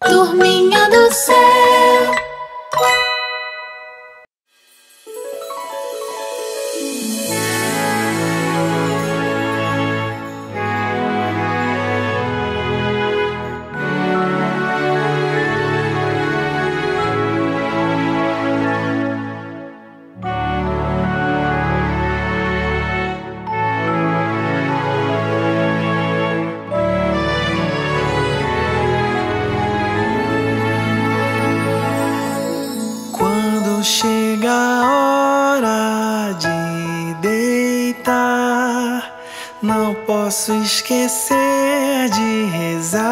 Turminha do céu. Chega a hora de deitar, não posso esquecer de rezar,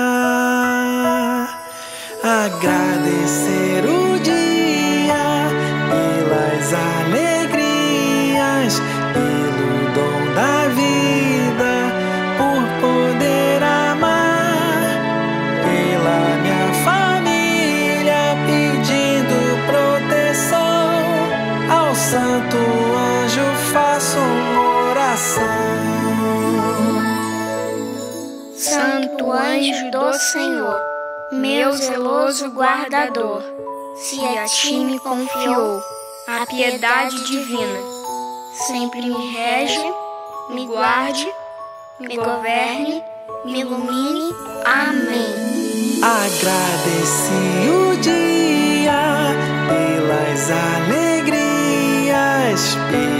agradecer o dia pelas alegrias, pelo dom da vida, por poder amar, pela minha família, pedindo proteção. Ao santo anjo faço uma oração. Santo anjo do Senhor, meu zeloso guardador, se a ti me confiou a piedade divina, sempre me rege, me guarde, me governe, me ilumine. Amém. Agradeci o dia pelas alegrias,